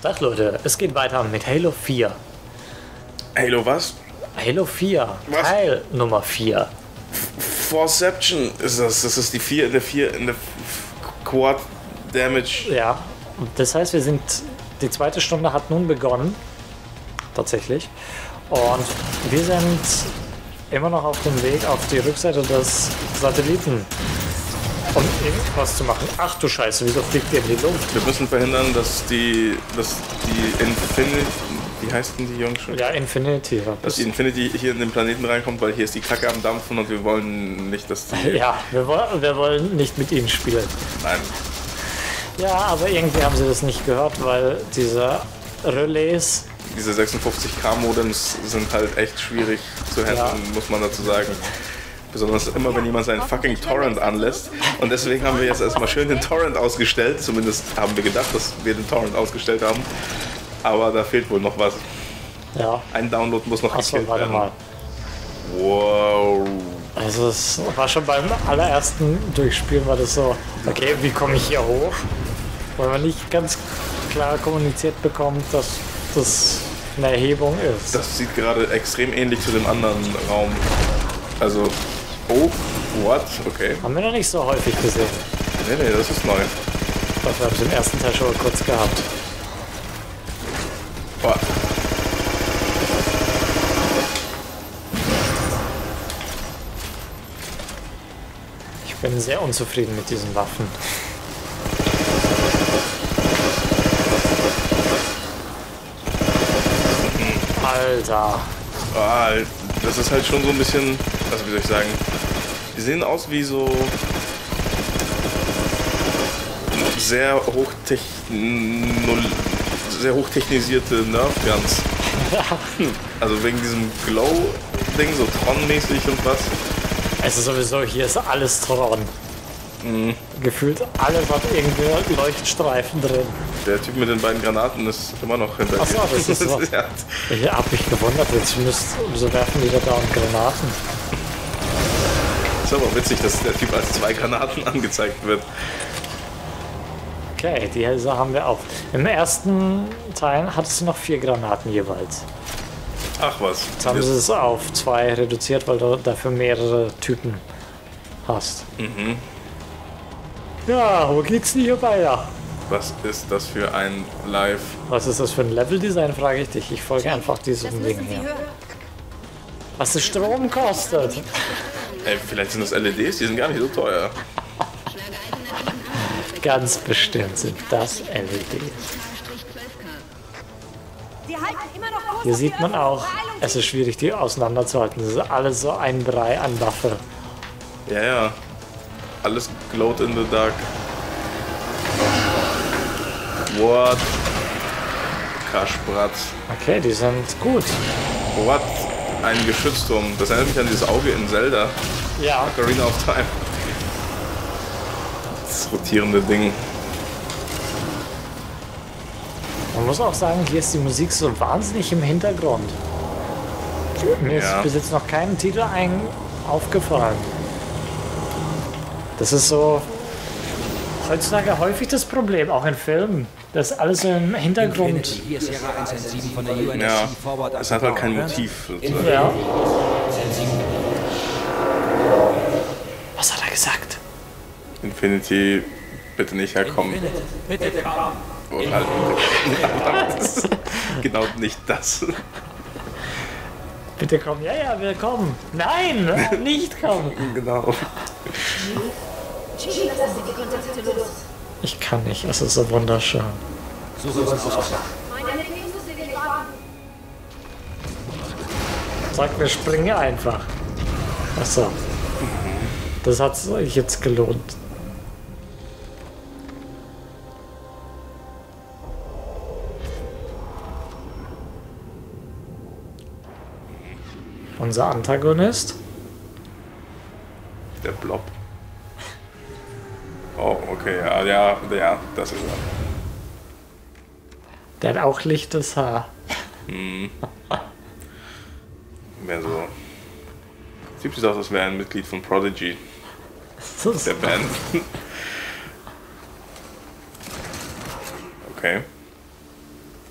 Tag Leute, es geht weiter mit Halo 4. Halo was? Halo 4, Was? Teil Nummer 4. Forception ist das. Das ist die 4 in der Quad Damage. Ja, und das heißt, die zweite Stunde hat nun begonnen. Tatsächlich. Und wir sind immer noch auf dem Weg auf die Rückseite des Satelliten. Um irgendwas zu machen. Ach du Scheiße, wieso fliegt ihr in die Luft? Wir müssen verhindern, dass die Infinity, wie heißt denn die Jungs schon? Ja, Infinity. Dass die Infinity hier in den Planeten reinkommt, weil hier ist die Kacke am Dampfen und wir wollen nicht, dass die... Ja, wir wollen nicht mit ihnen spielen. Nein. Ja, aber irgendwie haben sie das nicht gehört, weil diese Relais... Diese 56K-Modems sind halt echt schwierig zu handeln, muss man dazu sagen. Besonders immer, wenn jemand seinen fucking Torrent anlässt. Und deswegen haben wir jetzt erstmal schön den Torrent ausgestellt. Zumindest haben wir gedacht, dass wir den Torrent ausgestellt haben. Aber da fehlt wohl noch was. Ja. Ein Download muss noch gekillt warte werden. mal. Wow. Also es war schon beim allerersten Durchspielen war das so, okay, wie komme ich hier hoch? Weil man nicht ganz klar kommuniziert bekommt, dass das eine Erhebung ist. Das sieht gerade extrem ähnlich zu dem anderen Raum. Also, oh, what? Okay. Haben wir noch nicht so häufig gesehen. Nee, das ist neu. Dafür habe ich im ersten Teil schon kurz gehabt. Oh. Ich bin sehr unzufrieden mit diesen Waffen. Alter. Ah, das ist halt schon so ein bisschen, also wie soll ich sagen, die sehen aus wie so sehr hochtechnisierte Nerf-Guns. Also wegen diesem Glow-Ding, so Tron-mäßig und was. Es ist sowieso, hier ist alles Tron. Gefühlt alles hat irgendwie Leuchtstreifen drin. Der Typ mit den beiden Granaten ist immer noch hinter Achso, das ist so. Ja. Ich hab mich gewundert, jetzt so werfen die da dauernd Granaten. Ist aber witzig, dass der Typ als 2 Granaten angezeigt wird. Okay, die Hälse haben wir auch. Im ersten Teil hattest du noch 4 Granaten jeweils. Ach was. Jetzt haben sie es auf 2 reduziert, weil du dafür mehrere Typen hast. Ja, wo geht's denn hier weiter? Was ist das für ein Live? Was ist das für ein Leveldesign, frage ich dich. Ich folge einfach diesem Ding hier. Was das Strom kostet. Ey, vielleicht sind das LEDs, die sind gar nicht so teuer. Ganz bestimmt sind das LEDs. Hier sieht man auch, es ist schwierig, die auseinanderzuhalten. Das ist alles so ein Brei an Waffe. Ja. Alles glowed in the dark. What? Kaschbratz. Okay, die sind gut. What? Ein Geschützturm. Das erinnert mich an dieses Auge in Zelda. Ja. Ocarina of Time. Das rotierende Ding. Man muss auch sagen, hier ist die Musik so wahnsinnig im Hintergrund. Mir ist bis jetzt noch kein Titel aufgefallen. Das ist so heutzutage häufig das Problem, auch in Filmen. Das ist alles im Hintergrund. Ja, es hat halt kein Motiv. Sozusagen. Ja. Was hat er gesagt? Infinity, bitte nicht herkommen. Bitte komm. Oder halt genau nicht das. Bitte komm. Ja, wir kommen. Nein, nicht kommen. Genau. Ich kann nicht, es ist so wunderschön. Sag mir, springe einfach. Achso. Das hat sich jetzt gelohnt. Unser Antagonist. Der Blob. Oh, okay, ja, das ist er. Der hat auch lichtes Haar. Mehr so. Sieht aus, als wäre ein Mitglied von Prodigy, der Band. Okay.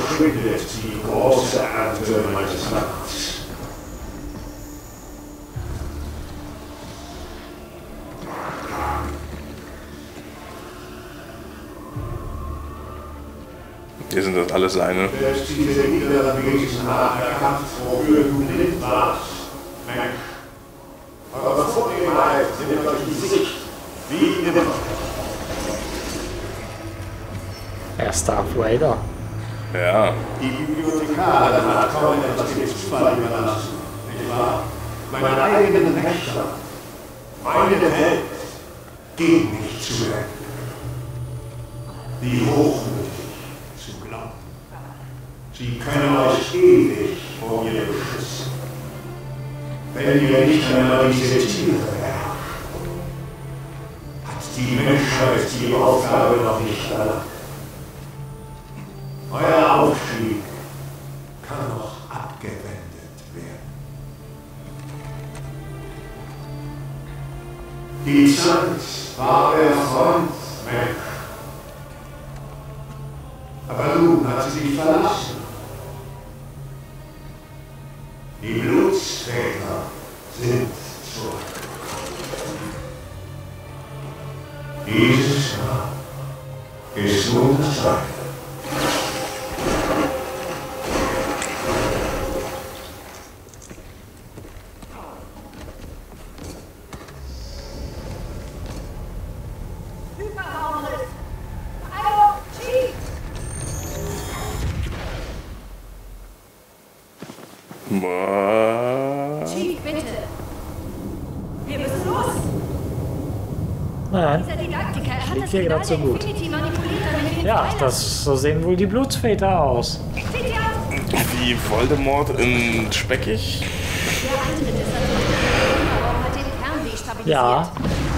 verschwindet die große Ernte meines Landes. Hier sind das alles seine. Selbst diese inneren Wesen haben erkannt, wofür du blind warst, Mensch. Aber vor dem Leid sind euch die Sicht, wie immer. Er ist Darth Vader. Ja. Die Bibliothekarin hat kaum etwas dem Zufall überlassen, nicht wahr? Meine eigenen Wächter, meine Welt, gehen nicht zu retten. Wie hochmütig zu glauben. Sie können euch ewig vor mir beschützen. Wenn ihr nicht einmal diese Tiere beherrscht, hat die Menschheit die Aufgabe noch nicht erlangt. Euer Aufstieg kann noch abgewendet werden. Die Zeit war der Freund, Mensch. Aber nun hat sie dich verlassen. Die Blutsväter sind zurückgekommen. Dieses Jahr ist nun das Reich. Chief, bitte. Wir müssen los. Nein. Dieser Didaktiker, er hat Liegt das hier Signal grad so der gut. Infinity manipuliert, damit wir Ja, ihn so sehen wohl die Blutsväter aus. Seht ihr aus? Wie Voldemort in Speckig. Der Eintritt ist natürlich aber hat den Kern destabilisiert. Ja.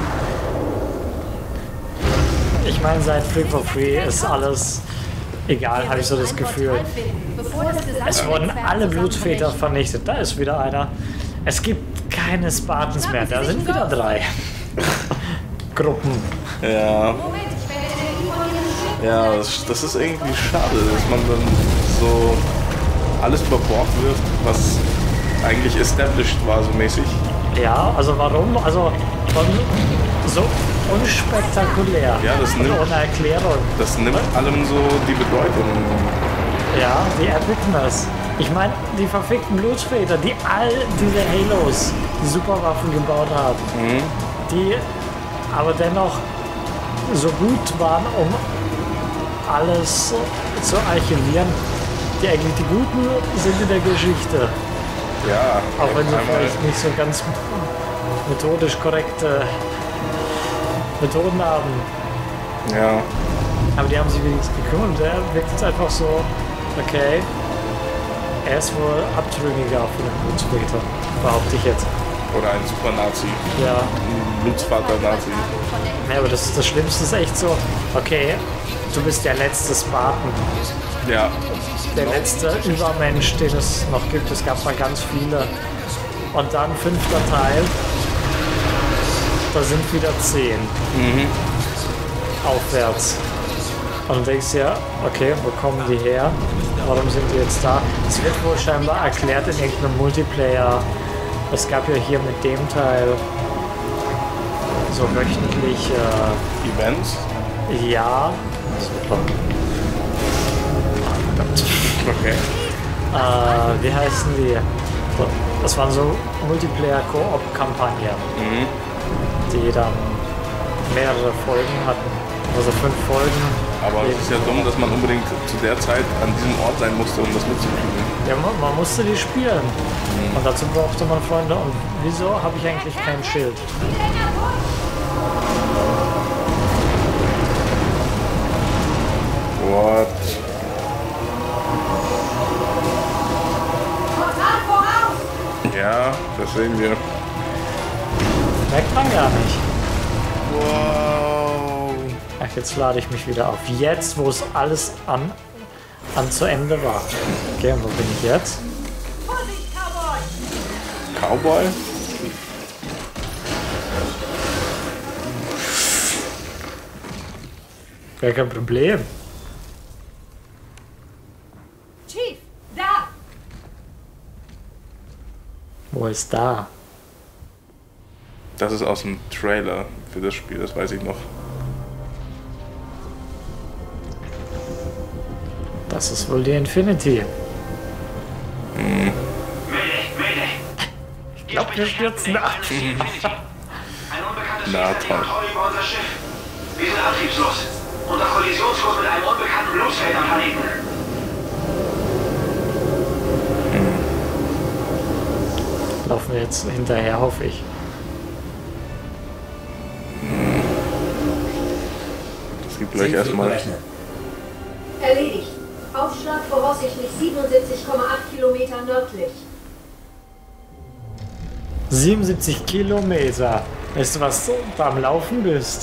Ich meine, seit Free for Free ist alles egal, habe ich so das Gefühl. Es wurden alle Blutsväter vernichtet. Da ist wieder einer. Es gibt keine Spartans mehr. Da sind wieder 3 Gruppen. Ja. Moment, ich werde Energie von Ihrem Schiff. Ja, das ist irgendwie schade, dass man dann so alles über Bord wirft, was eigentlich established war, so mäßig. Ja, also warum? Also so unspektakulär. Ja, das nimmt- ohne Erklärung. Das nimmt allem so die Bedeutung. Ja, die Epicness. Ich meine, die verfickten Blutsväter, die all diese Halos, die Superwaffen gebaut haben, die aber dennoch so gut waren, um alles zu archivieren. Die eigentlich die Guten sind in der Geschichte. Ja, Auch wenn sie einmal- vielleicht nicht so ganz methodisch korrekte Methoden haben. Ja, Aber die haben sich wenigstens gekümmert. Der wirkt jetzt einfach so, okay, er ist wohl abtrünniger von den Blutsvätern, behaupte ich jetzt. oder ein Super-Nazi, Ja. ein Blutsvater-Nazi. Ja, aber das Schlimmste ist echt so, okay, du bist der letzte Spartan, Ja, der letzte Übermensch, den es noch gibt. Es gab mal ganz viele. Und dann 5. Teil, da sind wieder 10. Aufwärts. Und du denkst ja, okay, wo kommen die her? Warum sind die jetzt da? Es wird wohl scheinbar erklärt in irgendeinem Multiplayer. Es gab ja hier mit dem Teil so wöchentlich, Events. ja, super. Verdammt. Okay. Wie heißen die? So, das waren so Multiplayer-Koop-Kampagnen, die dann mehrere Folgen hatten. Also 5 Folgen. Aber es ist ja dumm, dass man unbedingt zu der Zeit an diesem Ort sein musste, um das mitzuspielen. Ja, man musste die spielen. Und dazu brauchte man Freunde. Und wieso habe ich eigentlich kein Schild? What? Ja, das sehen wir. Merkt man gar nicht. Wow. Ach, jetzt lade ich mich wieder auf. Jetzt, wo es alles an zu Ende war. Okay, und wo bin ich jetzt? Vorsicht, Cowboy! Cowboy? Gar kein Problem. Chief, da! Wo ist da? Das ist aus dem Trailer für das Spiel, das weiß ich noch. Das ist wohl die Infinity. Mayday, Mayday! Ich glaube, wir stürzen ab. Ein unbekanntes Na, Wesen hat die toll. Kontrolle über unser Schiff. Wir sind antriebslos. Unter Kollisionskurs mit einem unbekannten Blutsfelderplaneten. Laufen wir jetzt hinterher, hoffe ich. Das gibt gleich erstmal. Erledigt. Aufschlag voraussichtlich 77,8 Kilometer nördlich. 77 Kilometer. Weißt du, was du beim Laufen bist?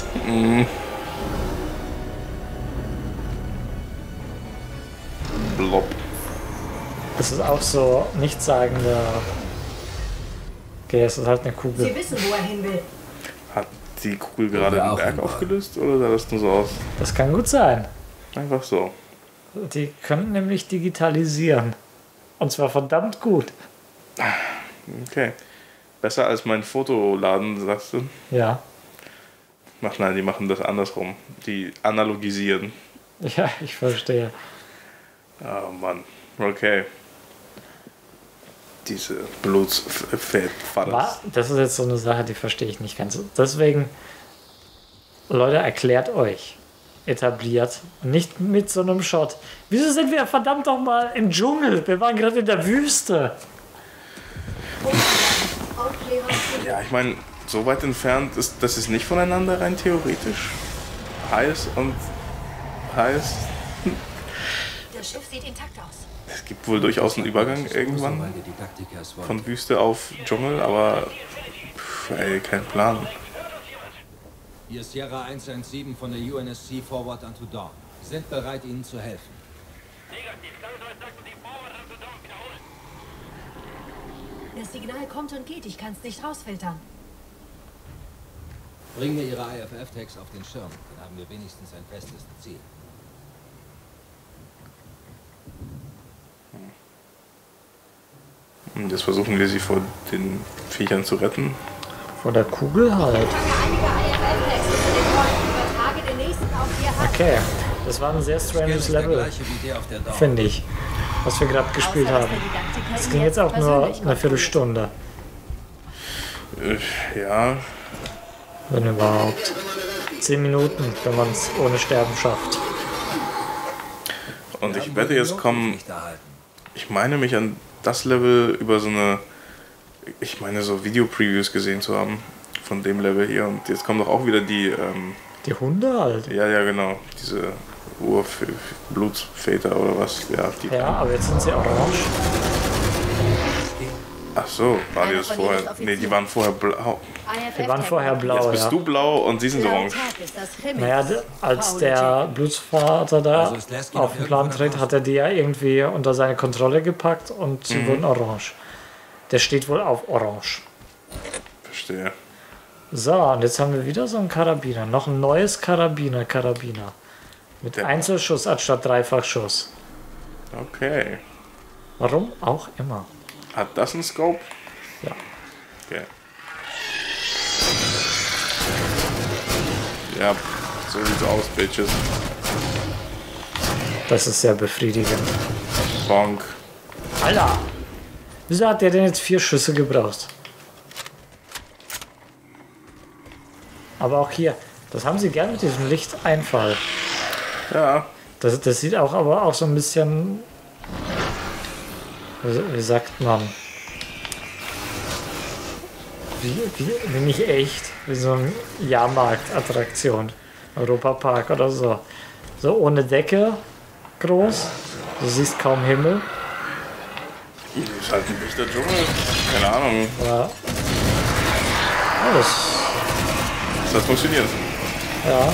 Blob. Das ist auch so nichtssagender. Okay, es ist halt eine Sie Kugel. wissen, wo er hin will. Hat die Kugel gerade wir den auch Berg überall. aufgelöst oder sah das nur so aus? Das kann gut sein. Einfach so. Die können nämlich digitalisieren. Und zwar verdammt gut. Okay. Besser als mein Fotoladen, sagst du? Ja. Ach nein, die machen das andersrum. Die analogisieren. Ja, ich verstehe. Oh Mann. Okay. Diese Blutsfett-Fadders. Das ist jetzt so eine Sache, die verstehe ich nicht ganz. Deswegen, Leute, erklärt euch. Etabliert. Nicht mit so einem Shot. Wieso sind wir verdammt doch mal im Dschungel? Wir waren gerade in der Wüste. Aufklärer zu Ja, ich meine, so weit entfernt ist das ist nicht voneinander rein theoretisch. Heiß und heiß. Das Schiff sieht intakt aus. Es gibt wohl durchaus einen Übergang irgendwann Weil die Didaktiker es wollen. von Wüste auf Dschungel, aber ey, kein Plan. Hier ist Sierra 117 von der UNSC Forward unto Dawn. Sind bereit, Ihnen zu helfen. Das Signal kommt und geht. Ich kann es nicht rausfiltern. Bringen wir Ihre IFF-Tags auf den Schirm. Dann haben wir wenigstens ein festes Ziel. Und jetzt versuchen wir sie vor den Viechern zu retten. Vor der Kugel halt. Fange einige IFF-Tags zu den Freunden. Übertrage den nächsten auf Ihr Hand. Okay, das war ein sehr Skill stranges ist der Level, gleiche wie der auf der Dawn. finde ich. Was wir gerade gespielt Außer, dass haben. der Didaktiker Das ihn ging jetzt auch nur persönlich eine Viertelstunde, Ja, wenn überhaupt. 10 Minuten, wenn man es ohne Sterben schafft. und ich wette, jetzt kommen, Nicht erhalten. ich meine mich an das Level über so eine, ich meine so Video-Previews gesehen zu haben von dem Level hier. Und jetzt kommen doch auch wieder die, Die Hunde halt. ja genau, diese Blutsväter oder was. Ja, die, Ja, aber jetzt sind sie orange. Ach so, waren die Einer das von ihnen vorher? ist Offizier. Nee, die waren vorher blau. Die waren vorher blau, Jetzt bist ja. du blau und sie sind orange. Naja, als der Blutsvater da Also ist Lasky auf noch den Plan irgendwo tritt, dabei? hat er die ja irgendwie unter seine Kontrolle gepackt und sie wurden orange. Der steht wohl auf orange. Verstehe. So, und jetzt haben wir wieder so einen Karabiner. Noch ein neues Karabiner. Mit Der- Einzelschuss anstatt Dreifachschuss. Okay. Warum auch immer. Hat das einen Scope? Ja. Okay. Ja, so sieht's aus, Bitches. Das ist sehr befriedigend. Bonk. Alter! Wieso hat der denn jetzt 4 Schüsse gebraucht? Aber auch hier, das haben sie gern mit diesem Lichteinfall. Ja, Das sieht auch aber auch so ein bisschen. Wie sagt man? Wie nicht echt, wie so eine Jahrmarktattraktion. Europapark oder so. So ohne Decke groß. Du siehst kaum Himmel. ist halt ein dichter Dschungel. Keine Ahnung. Ja. Oh, Das hat funktioniert. ja.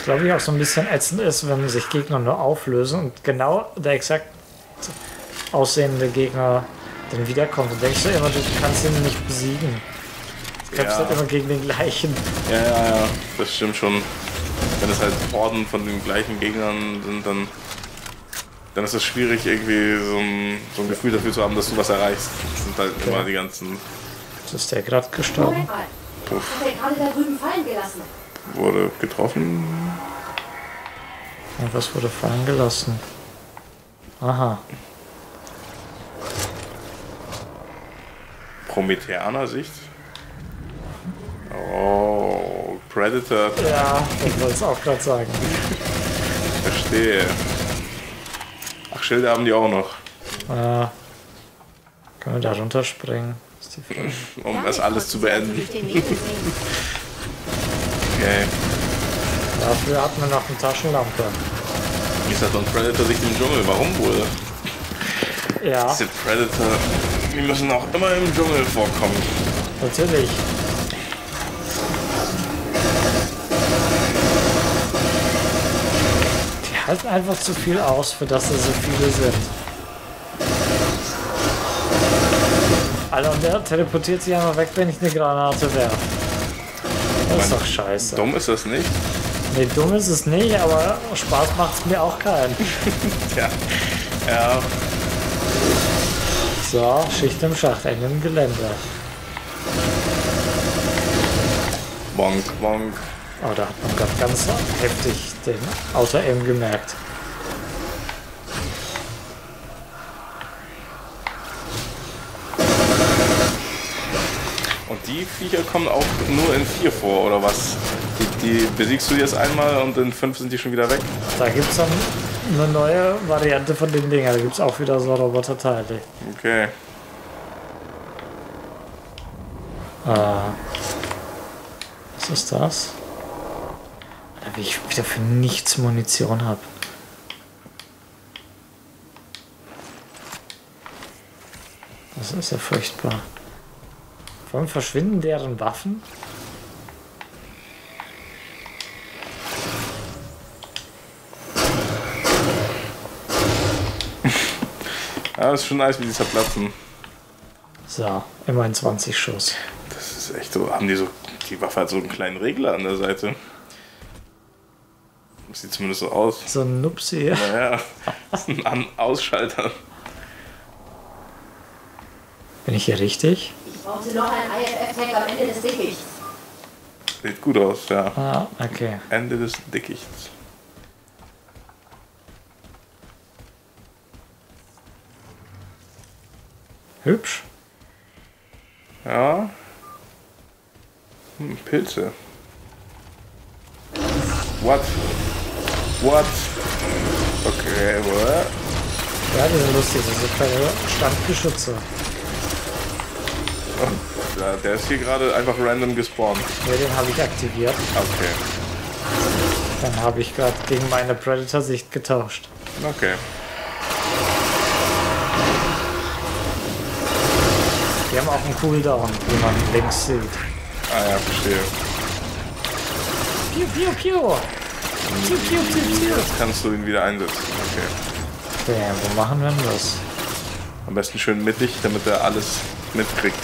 Was glaube ich auch so ein bisschen ätzend ist, wenn sich Gegner nur auflösen und genau der exakt aussehende Gegner dann wiederkommt. Und denkst du immer, du kannst ihn nicht besiegen. Du kämpfst halt immer gegen den gleichen. Ja, das stimmt schon. Wenn es halt Horden von den gleichen Gegnern sind, dann ist es schwierig, irgendwie so ein Gefühl dafür zu haben, dass du was erreichst. Das sind halt immer die ganzen... Ist der gerade gestorben? Moment mal. Puff. Hat er gerade da drüben fallen gelassen? Wurde getroffen. Und was wurde fallen gelassen? Aha. Prometheaner-Sicht. Oh, Predator. Ja, ich wollte es auch gerade sagen. Verstehe. Ach, Schilde haben die auch noch. Können wir da runterspringen? Ist die Frage. Um das alles zu beenden. Durch den Nebel sehen. Okay. Dafür hat man noch eine Taschenlampe. Wie ist das so ein Predator-Sicht im Dschungel? Warum wohl? Ja, Diese Predator, die müssen auch immer im Dschungel vorkommen. natürlich. Die halten einfach zu viel aus, für das es so viele sind. Alter, und der teleportiert sich einfach weg, wenn ich eine Granate werfe. Das ist doch scheiße. Dumm ist das nicht? Nee, dumm ist es nicht, aber Spaß macht es mir auch keinen. Tja. Ja. So, Schicht im Schacht, Ende im Gelände. Bonk, bonk. Oh, da hat man gerade ganz heftig den Auto-Aim gemerkt. Und die Viecher kommen auch nur in 4 vor, oder was? Die besiegst du jetzt einmal und in 5 sind die schon wieder weg? Da gibt es dann eine neue Variante von den Dingern. Da gibt es auch wieder so Roboterteile. Okay. Was ist das? Alter, wie ich wieder für nichts Munition habe. Das ist ja furchtbar. Vor allem verschwinden deren Waffen? Ja, das ist schon nice, wie die zerplatzen. So, immerhin 20 Schuss. Das ist echt so. Haben die Waffe hat so einen kleinen Regler an der Seite. Das sieht zumindest so aus. So ein Nupsi. Naja, das ist ein Ausschalter. Bin ich hier richtig? Ich brauchte noch ein IFF-Tag am Ende des Dickichts. Sieht gut aus, ja. Ah, okay. Ende des Dickichts. Hübsch. Ja. Pilze. What? What? Okay, what? Ja, die sind lustig. Das sind keine Standgeschütze. Ja, der ist hier gerade einfach random gespawnt. Ja, den habe ich aktiviert. Okay. Dann habe ich gerade gegen meine Predator-Sicht getauscht. Okay. Die haben auch einen Cooldown, wie man links sieht. Ah ja, verstehe. Piu, piu, piu. Piu, piu, piu, piu. Jetzt kannst du ihn wieder einsetzen. Okay. Okay, wo machen wir denn das? Am besten schön mittig, damit er alles mitkriegt.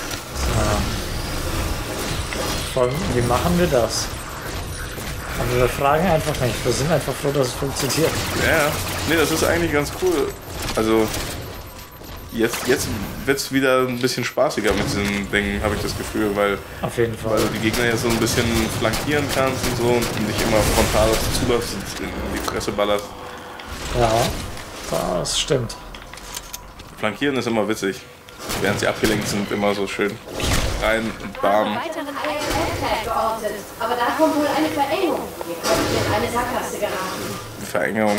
Vor allem, wie machen wir das? Also wir fragen einfach nicht. Wir sind einfach froh, dass es funktioniert. Ja, nee, das ist eigentlich ganz cool. Also, jetzt wird es wieder ein bisschen spaßiger mit diesen Dingen, habe ich das Gefühl, weil Auf jeden Fall. du die Gegner jetzt so ein bisschen flankieren kannst und so und nicht immer frontal auf sie zuläufst und in die Fresse ballerst. Ja, das stimmt. Flankieren ist immer witzig. Während sie abgelenkt sind, immer so schön rein und Einen bam. weiteren IFF-Tag geortet. Aber da kommt wohl eine Verengung. Wir könnten in eine Sackgasse geraten. Verengung.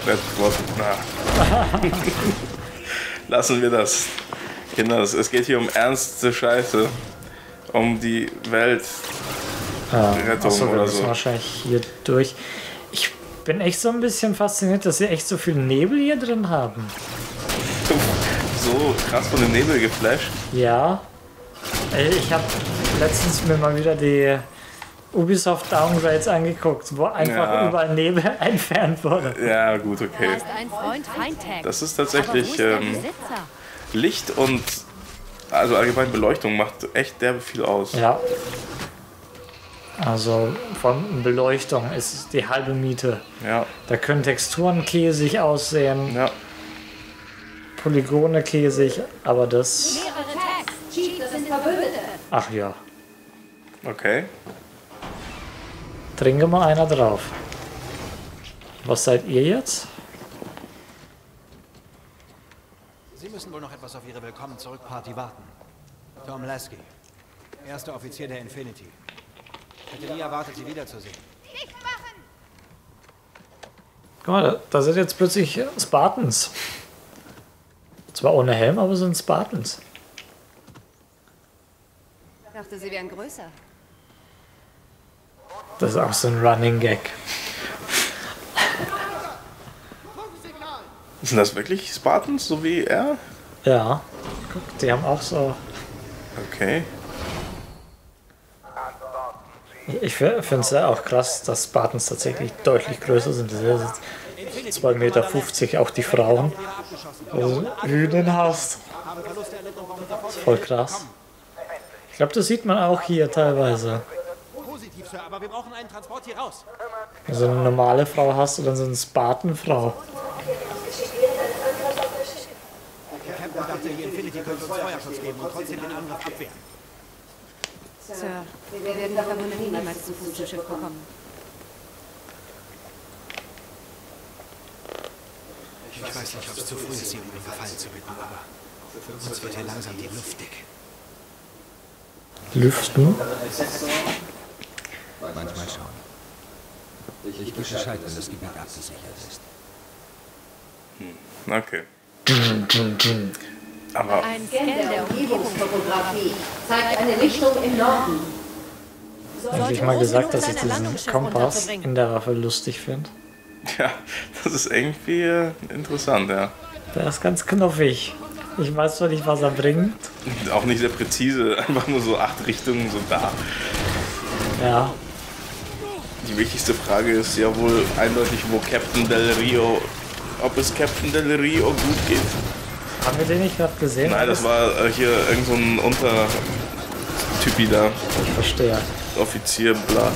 Na. Lassen wir das. Kinder, es geht hier um ernste Scheiße. Um die Welt. Rettung Achso, wir oder müssen so. wahrscheinlich hier durch. Ich bin echt so ein bisschen fasziniert, dass sie echt so viel Nebel hier drin haben. So krass von dem Nebel geflasht. Ja. Ich habe letztens mir mal wieder die Ubisoft Downgrades angeguckt, wo einfach überall Nebel entfernt wurde. Ja, gut, Da okay. ist ein Freund-Feind-Tag. Das ist Aber wo tatsächlich ist der Besitzer? Licht und also allgemein Beleuchtung macht echt derbe viel aus. Ja. Also von Beleuchtung ist die halbe Miete. Ja, Da können Texturen käsig aussehen, ja. Polygone käsig, aber das... Mehrere Tags. Chief, das sind Verbündete. Ach ja, Okay. trinke mal einer drauf. Was seid ihr jetzt? Sie müssen wohl noch etwas auf Ihre Willkommen-zurück-Party warten. Tom Lasky, erster Offizier der Infinity. Hätte nie erwartet, Sie wiederzusehen. Guck mal, da sind jetzt plötzlich Spartans. Zwar ohne Helm, aber sind Spartans. Ich dachte, sie wären größer. Das ist auch so ein Running Gag. Sind das wirklich Spartans, so wie er? Ja, guck, die haben auch so... Okay. Ich finde es ja auch krass, dass Spartans tatsächlich deutlich größer sind. Das ist jetzt 2,50 Meter, auch die Frauen. Also Hühnen hast. Das ist voll krass. Ich glaube, das sieht man auch hier teilweise. Positiv, Sir, aber wir brauchen einen Transport hier raus. Wenn du eine normale Frau hast oder so eine Spartanfrau. Der Captain dachte, die Infinity könnte uns Feuerschutz geben und trotzdem den Angriff abwehren. Sir, wir werden die Verbündeten niemals zu Fuß zu Schiff bekommen. Ich weiß nicht, ob es zu früh ist, Sie um den Gefallen zu bitten, aber für uns wird hier langsam die Luft dick. Lüften? Manchmal schon. Ich gebe Bescheid, wenn das Gebiet abgesichert ist. Okay. Aber Ein Scan der Umgebungstopografie zeigt eine Lichtung im Norden. Habe ich mal gesagt, dass ich diesen Kompass in der Waffe lustig finde? ja, das ist irgendwie interessant, ja. Der ist ganz knuffig. Ich weiß zwar nicht, was er bringt. Auch nicht sehr präzise, einfach nur so 8 Richtungen, so da. Ja, Die wichtigste Frage ist ja wohl eindeutig, wo Captain Del Rio, ob es Captain Del Rio gut geht. haben wir den nicht gerade gesehen? Nein, das war hier irgend so ein Untertypi da, Ich verstehe. Offizier, bla.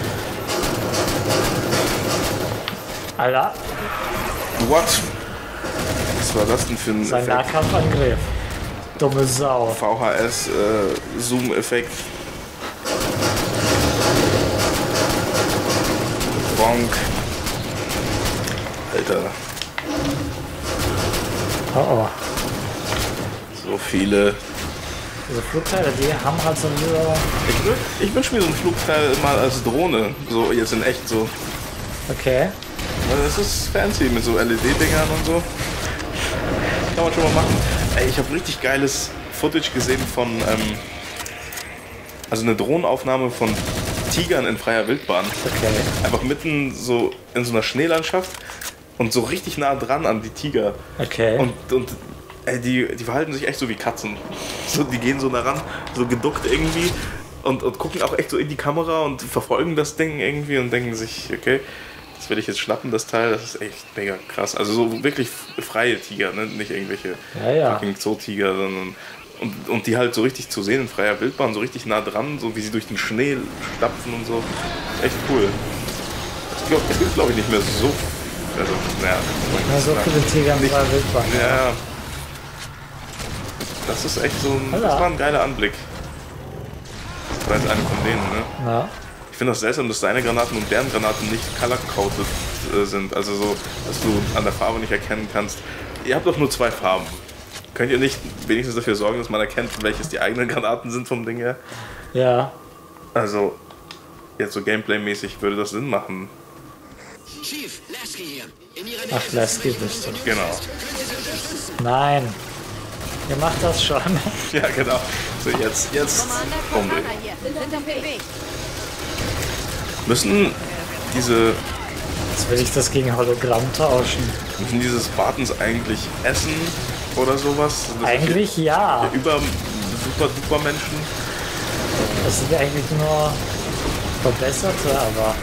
Alter, What? Was war das denn für ein sein Effekt? Nahkampfangriff. Dumme Sau. VHS, Zoom-Effekt. Bonk. Alter, Oh oh. so viele. Diese Flugteile, die haben halt so wieder... Ich wünsche mir so ein Flugteil mal als Drohne. So jetzt in echt so. Okay. Weil das ist fancy mit so LED-Dingern und so. Kann man schon mal machen. Ey, ich habe richtig geiles Footage gesehen von, also eine Drohnenaufnahme von Tigern in freier Wildbahn. Okay. Einfach mitten so in so einer Schneelandschaft und so richtig nah dran an die Tiger. Okay. Und ey, die verhalten sich echt so wie Katzen. So, die gehen so nah ran, so geduckt irgendwie und gucken auch echt so in die Kamera und verfolgen das Ding irgendwie und denken sich, okay, das will ich jetzt schnappen, das Teil, das ist echt mega krass. Also so wirklich freie Tiger, ne? Nicht irgendwelche Ja. fucking Zootiger, sondern und die halt so richtig zu sehen in freier Wildbahn, so richtig nah dran, so wie sie durch den Schnee stapfen und so. Echt cool. Es gibt, glaube ich, nicht mehr so. Also, naja. Ja, so viele Tiger in freier Wildbahn. Ja. Das ist echt so ein. Holla. Das war ein geiler Anblick. Das war jetzt eine von denen, ne? Ja. Ich finde das seltsam, dass deine Granaten und deren Granaten nicht color-coded sind. Also so, dass du an der Farbe nicht erkennen kannst. Ihr habt doch nur 2 Farben. Könnt ihr nicht wenigstens dafür sorgen, dass man erkennt, welches die eigenen Granaten sind vom Ding her? Ja. Also, jetzt so Gameplay-mäßig würde das Sinn machen. Chief, Lasky hier. In Ihrer Ach, Lasky bist du. Genau. Nein. Ihr macht das schon. Ja, genau. So, jetzt Commander, umdrehen. Cortana hier. Sind auf dem Weg. Müssen diese Jetzt will ich das gegen Hologramm tauschen. Müssen diese Spartans eigentlich essen oder sowas? Sind das Eigentlich ja. Super Menschen? Das sind eigentlich nur verbesserte, aber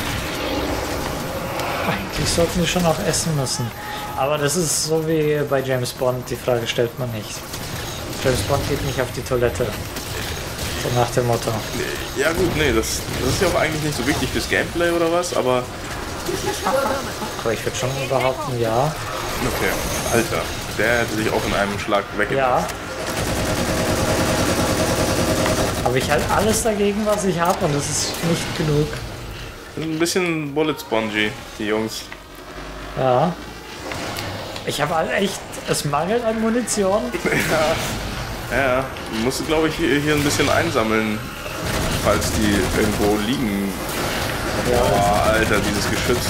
eigentlich sollten die schon auch essen müssen. Aber das ist so wie bei James Bond, die Frage stellt man nicht. James Bond geht nicht auf die Toilette. So nach dem Motto. Ja gut, nee, das ist ja auch eigentlich nicht so wichtig fürs Gameplay oder was, aber ich würde schon behaupten, ja. okay, Alter, der hätte sich auch in einem Schlag weggemacht. Ja. Aber ich halt alles dagegen, was ich habe, und das ist nicht genug. Ein bisschen Bullet Spongy, die Jungs. Ja. Ich habe halt echt, es mangelt an Munition. Ja, musst du glaube ich hier ein bisschen einsammeln, falls die irgendwo liegen. Ja, Boah, Alter, dieses Geschütz.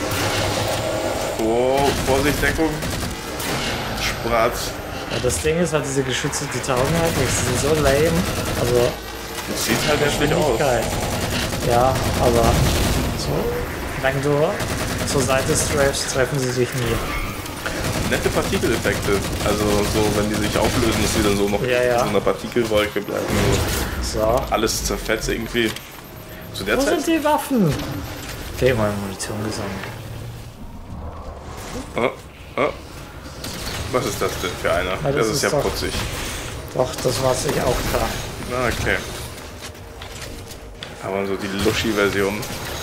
Oh, Vorsicht, Deckung. Spratz. ja, das Ding ist halt, diese Geschütze, die taugen halt nichts. Die sind so lame. Also, Das sieht halt hässlich aus. geil. Ja, aber so, wenn du zur Seite strafst, treffen sie sich nie. Nette Partikeleffekte. Also so, wenn die sich auflösen, dass sie dann so noch Ja, ja. in so einer Partikelwolke bleiben. So. So. Alles zerfetzt irgendwie. Zu der Wo Zeit. sind die Waffen? Okay, mal Munition gesammelt. Oh. Was ist das denn für einer? Na, das ist ja doch- putzig. Doch, das war sich auch klar. Na, okay. Aber so die Luschi-Version.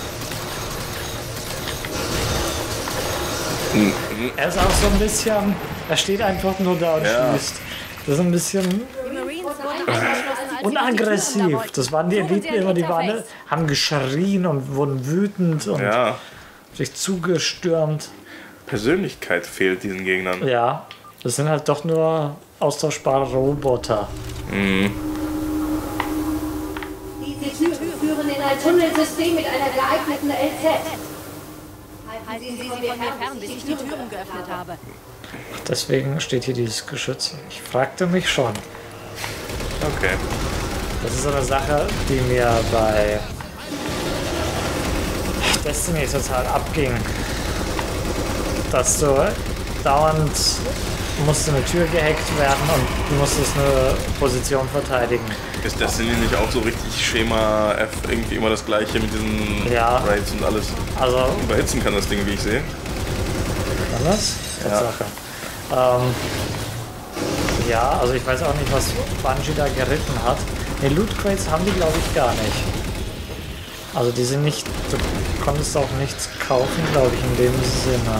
Er ist auch so ein bisschen, er steht einfach nur da und Ja. schießt. Das ist ein bisschen Die Marines wurden eingeschlossen, als unaggressiv. Das waren die Eliten immer, die waren, haben geschrien und wurden wütend und Ja, sich zugestürmt. Persönlichkeit fehlt diesen Gegnern. Ja, das sind halt doch nur austauschbare Roboter. Diese Türen führen in ein Tunnelsystem mit einer geeigneten LZ. Halten Sie sie von mir fern, bis ich die Türen geöffnet habe. Deswegen steht hier dieses Geschütz. Ich fragte mich schon. Okay. Das ist so eine Sache, die mir bei Destiny total abging. Dass du dauernd musste eine Tür gehackt werden und du musstest eine Position verteidigen. Ist Destiny nicht auch so richtig Schema F irgendwie immer das gleiche mit diesen Ja. Raids und alles? Also, Überhitzen kann das Ding, wie ich sehe. kann das? Tatsache. Ja, also ich weiß auch nicht, was Bungie da geritten hat. Ne, Loot Crates haben die, glaube ich, gar nicht. Also die sind nicht, du konntest auch nichts kaufen, glaube ich, in dem Sinne.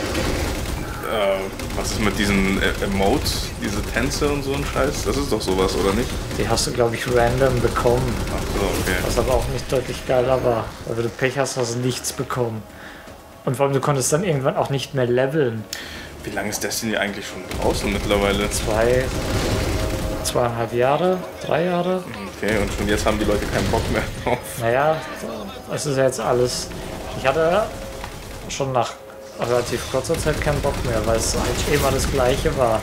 Was ist mit diesen Emotes, diese Tänze und so ein Scheiß? Das ist doch sowas, oder nicht? Die hast du, glaube ich, random bekommen. Ach so, okay. Was aber auch nicht deutlich geiler war. Weil wenn du Pech hast, hast du nichts bekommen. Und vor allem, du konntest dann irgendwann auch nicht mehr leveln. Wie lange ist Destiny eigentlich schon draußen mittlerweile? 2,5 Jahre, 3 Jahre. Okay, und schon jetzt haben die Leute keinen Bock mehr drauf. Naja, es ist ja jetzt alles. Ich hatte schon nach relativ kurzer Zeit keinen Bock mehr, weil es eigentlich immer das Gleiche war.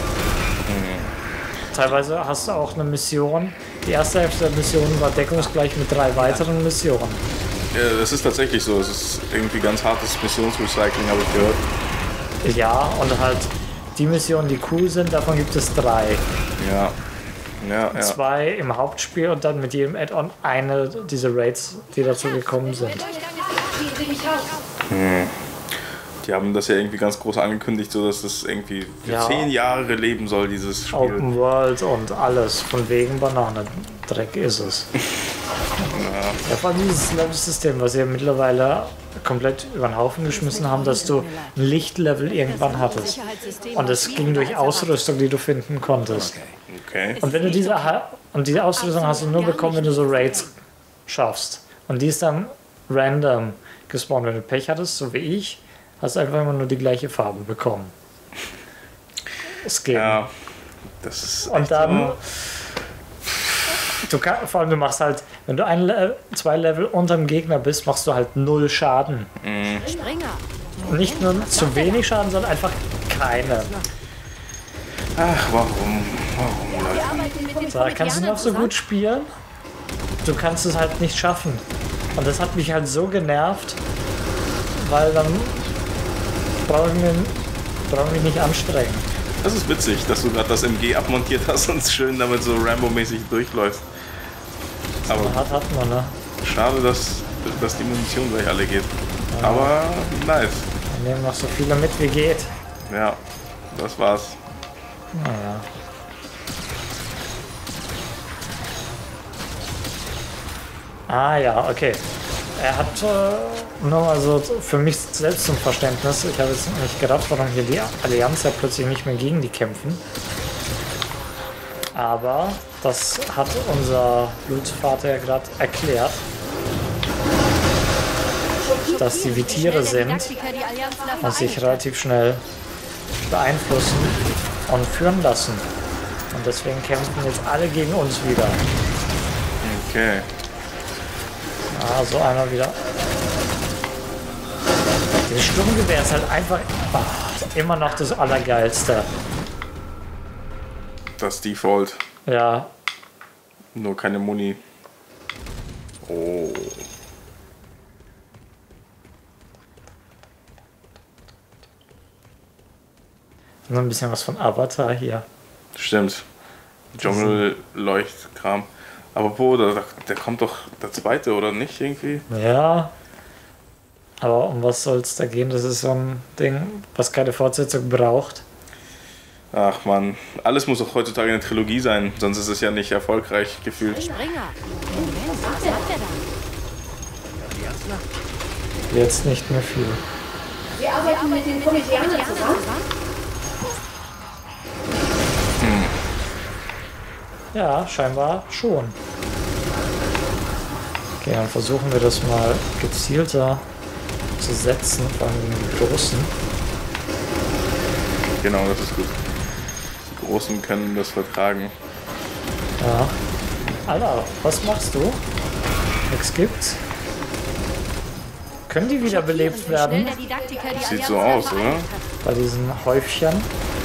Teilweise hast du auch eine Mission. Die erste Hälfte der Mission war deckungsgleich mit 3 weiteren Missionen. Ja, das ist tatsächlich so. Es ist irgendwie ganz hartes Missionsrecycling, habe ich gehört. Ja, und halt die Missionen, die cool sind, davon gibt es 3. Ja. Ja, ja. 2 im Hauptspiel und dann mit jedem Add-on eine dieser Raids, die dazu gekommen sind. Ziehen Sie mich raus. Die haben das ja irgendwie ganz groß angekündigt, so dass das irgendwie für Ja. 10 Jahre leben soll, dieses Spiel. Open World und alles, von wegen Bananendreck ist es. Ja, vor allem dieses Level-System, was sie mittlerweile komplett über den Haufen geschmissen haben, dass du ein Lichtlevel irgendwann hattest. Und es ging durch Ausrüstung, die du finden konntest. Okay. Und wenn du diese Ausrüstung hast du nur bekommen, wenn du so Raids schaffst. Und die ist dann random gespawnt. Wenn du Pech hattest, so wie ich, hast du einfach immer nur die gleiche Farbe bekommen. Skin. Ja, das ist Und echt dann, so. vor allem du machst halt, wenn du 2 Level unter dem Gegner bist, machst du halt 0 Schaden. Springer. Nicht nur zu wenig Schaden, sondern einfach keine. Ach, warum? Leute? Wir arbeiten mit den Da kannst du noch so gut spielen, du kannst es halt nicht schaffen. Und das hat mich halt so genervt, weil dann brauche ich mich nicht anstrengen. Das ist witzig, dass du gerade das MG abmontiert hast und schön damit so Rambo-mäßig durchläufst. Aber Hart hat man, ne? Schade, dass die Munition gleich alle geht. Ja. Aber nice. Wir nehmen noch so viele mit wie geht. Ja, das war's. Naja. Ah ja, okay. Er hat nur mal so für mich selbst zum Verständnis, ich habe jetzt nicht gedacht, warum hier die Allianz ja plötzlich nicht mehr gegen die kämpfen. Aber das hat unser Blutsvater ja gerade erklärt, dass die wie Tiere sind und sich relativ schnell beeinflussen und führen lassen. Und deswegen kämpfen jetzt alle gegen uns wieder. Okay. Ah, so einer wieder. Das Sturmgewehr ist halt einfach immer noch das Allergeilste. Das Default. Ja. Nur keine Muni. Oh. Nur ein bisschen was von Avatar hier. Stimmt. Dschungelleuchtkram. Aber der kommt doch der zweite, oder nicht irgendwie? Ja. Aber um was soll es da gehen? Das ist so ein Ding, was keine Fortsetzung braucht. Ach man, alles muss doch heutzutage eine Trilogie sein, sonst ist es ja nicht erfolgreich gefühlt. Springer. Was macht er da? Jetzt nicht mehr viel. Wir arbeiten mit den Komitianern zusammen. Ja, scheinbar schon. Okay, dann versuchen wir das mal gezielter zu setzen, vor allem gegen die Großen. Genau, das ist gut. Die Großen können das vertragen. Ja. Alter, was machst du? Nix gibt's. Können die wiederbelebt werden? Sieht so aus, oder? Bei diesen Häufchen.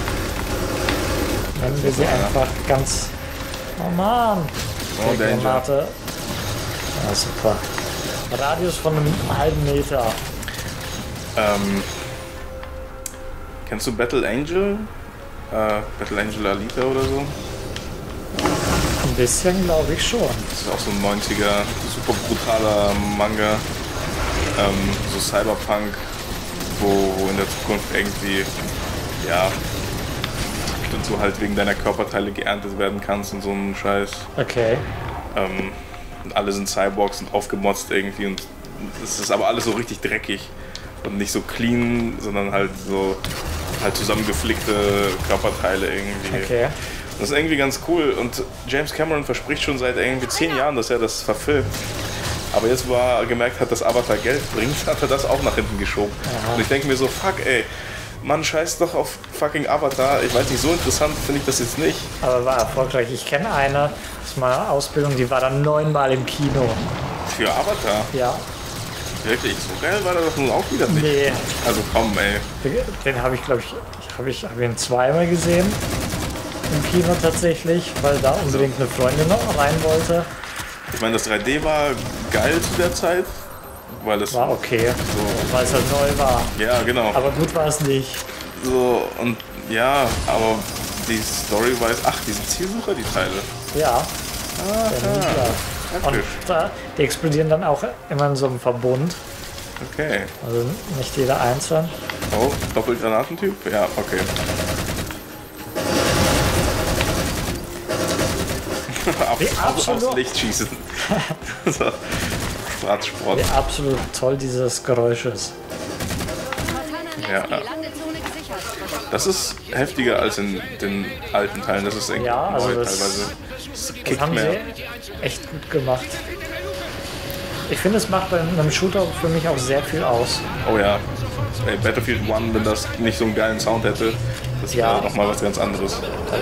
Nennen wir sie einfach ganz... Oh Mann! Oh, die Granate. Ja, super. Radius von einem halben Meter. Kennst du Battle Angel? Battle Angel Alita oder so? Ein bisschen, glaube ich schon. Das ist auch so ein 90er, super brutaler Manga. So Cyberpunk, wo in der Zukunft irgendwie, ja, und so halt wegen deiner Körperteile geerntet werden kannst und so ein Scheiß. Okay. Und alle sind Cyborgs und aufgemotzt irgendwie und es ist aber alles so richtig dreckig und nicht so clean, sondern halt so halt zusammengeflickte Körperteile irgendwie. Okay. Das ist irgendwie ganz cool und James Cameron verspricht schon seit irgendwie 10 Jahren, dass er das verfilmt. Aber jetzt, wo er gemerkt hat, dass Avatar Geld bringt, hat er das auch nach hinten geschoben. Aha. Und ich denke mir so, fuck ey, Mann, scheiß doch auf fucking Avatar. Ich weiß nicht, so interessant finde ich das jetzt nicht. Aber war erfolgreich. Ich kenne eine aus meiner Ausbildung, die war dann 9-mal im Kino. Für Avatar? Ja. Wirklich? So geil war der doch nun auch wieder nicht. Nee. Also komm, ey. Den habe ich, glaube ich, hab ihn 2-mal gesehen. Im Kino tatsächlich, weil da unbedingt eine Freundin noch rein wollte. Ich meine, das 3D war geil zu der Zeit. Weil es war okay, so, weil es halt neu war. Ja, genau. Aber gut war es nicht. So, und ja, aber die Story weiß, ach, die sind Zielsucher, die Teile. Ja. Ah, und die explodieren dann auch immer in so einem Verbund. Okay. Also nicht jeder einzeln. Oh, Doppelgranatentyp? Ja, okay. Aufs Licht schießen. So. Wie absolut toll dieses Geräusch ist. Ja. Das ist heftiger als in den alten Teilen. Das ist irgendwie also neu das, teilweise. Das haben sie echt gut gemacht. Ich finde, es macht bei einem Shooter für mich auch sehr viel aus. Oh ja. Ey, Battlefield 1, wenn das nicht so einen geilen Sound hätte, das wäre nochmal was ganz anderes.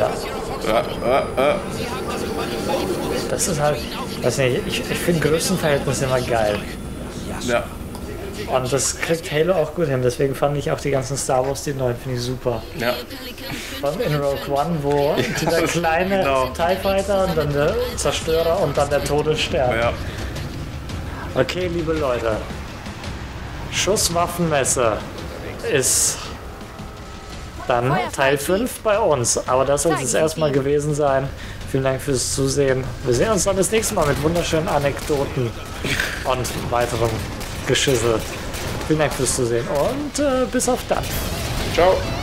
Das ist halt, weiß nicht, ich finde Größenverhältnisse immer geil. Ja. Und das kriegt Halo auch gut hin, deswegen fand ich auch die ganzen Star Wars, die neuen, finde ich super. Ja. Von in Rogue One, wo dieser kleine TIE Fighter und dann der Zerstörer und dann der Todesstern. Ja. Okay, liebe Leute. Schusswaffenmesse ist dann Teil 5 bei uns. Aber das soll es erstmal gewesen sein. Vielen Dank fürs Zusehen. Wir sehen uns dann das nächste Mal mit wunderschönen Anekdoten. und weiterem Geschissel. Vielen Dank fürs Zusehen und bis auf dann. Ciao.